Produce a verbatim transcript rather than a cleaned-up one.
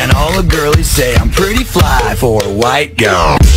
And all the girlies say I'm pretty fly for a white girl.